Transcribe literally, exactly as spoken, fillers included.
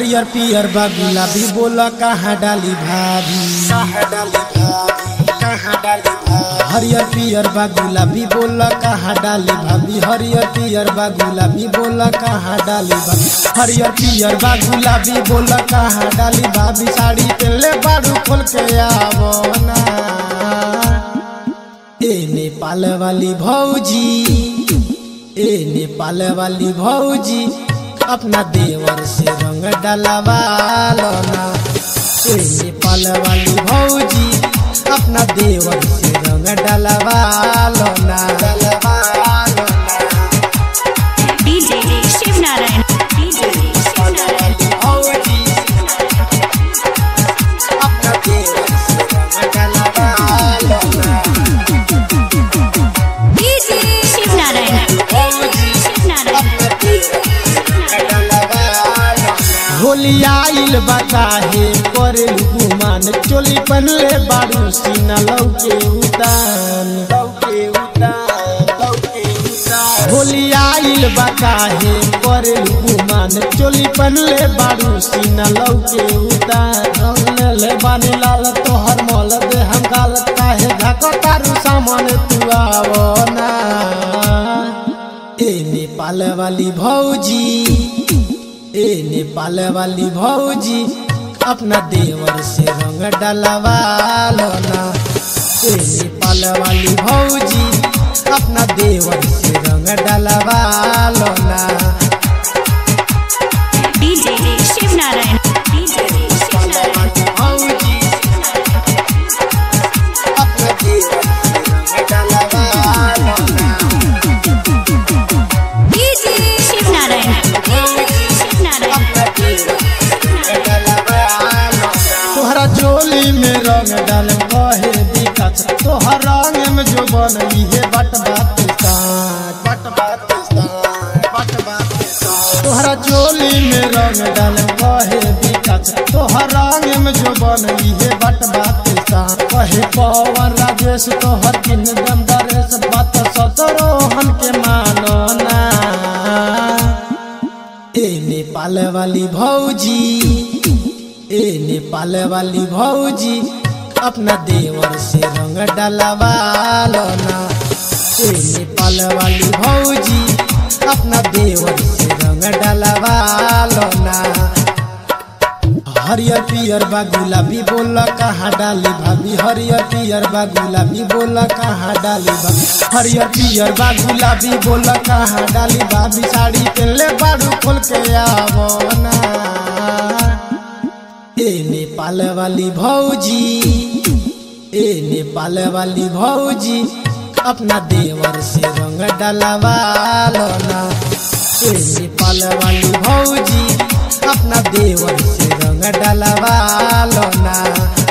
हरियर पियर बा गुलाबी बोला कहाँ डाली भाभी, कहाँ डाली भाभी, कहाँ डाली भाभी। हरियर पियर बा गुलाबी बोला कहाँ डाली भाभी, हरियर पियर बा गुलाबी बोला कहाँ डाली भाभी। हरियर पियर बा गुलाबी बोला कहाँ डाली भाभी, साड़ी पहले बारू खोल के आवो ना। ए नेपाल वाली भौजी, ए नेपाल वाली भौजी अपना देवर से रंग डलवा लो ना। ए नेपाल वाली भौजी अपना देवर से रंग डलवा लो ना, डलवा लो ना। डीजे शिव नारायण, डीजे शिव नारायण भौजी अपना देवर से रंग डलवा लो ना। डीजे शिव नारायण, भौजी शिव नारायण होली आइल बताहे करे गुमान, चोली पहनले बारू सीना लौके उतान, लौके उतान, लौके उतान। होली आइल बताहे करे गुमान, चोली पहनले बारू सीना लौके उतान। ले बानी लाल तोहर मोल दे हम गाल, काहे झाको तारू सामान तू आवो ना। ए नेपाल वाली भौजी, ए नेपाल वाली भौजी अपना देवर से रंग डलवा लो ना। ए नेपाल वाली भौजी अपना देवर से रंग डलवा लो ना। डीजे शिव नारायण, डीजे शिव नारायण भौजी अपना देवर से रंग डलवा लो ना। डीजे शिव नारायण, शिव नारायण तोहरा चोली में रंग डाल कहे दिक्कत, तोहर रंग में जो बनई है बट बात बट बात बट बात। तोहरा चोली में रंग डाल कहे दिक्कत, तोहर रंग में जो बनई है बट बात कहे पवन राजेश तोहर किन दम दरेश, बात सतरोहन के मानो ना। ए नेपाल वाली भौजी, ए नेपाल वाली भौजी अपना देवर से रंग डलवा लो ना। ए नेपाल वाली भौजी अपना देवर से रंग डलवा लो ना। हरियर पियर बा गुलाबी बोला कहाँ डाली भाभी, हरियर पियर बा गुलाबी बोला कहाँ डाली भाभी। हरियर पियर बा गुलाबी बोला कहाँ डाली भाभी, साड़ी पहले बारू खोल के आवो ना। ए नेपाल वाली भौजी, ए नेपाल वाली भौजी अपना देवर से रंग डलवा लो ना। ए नेपाल वाली भौजी अपना देवर से रंग डलवा लो ना।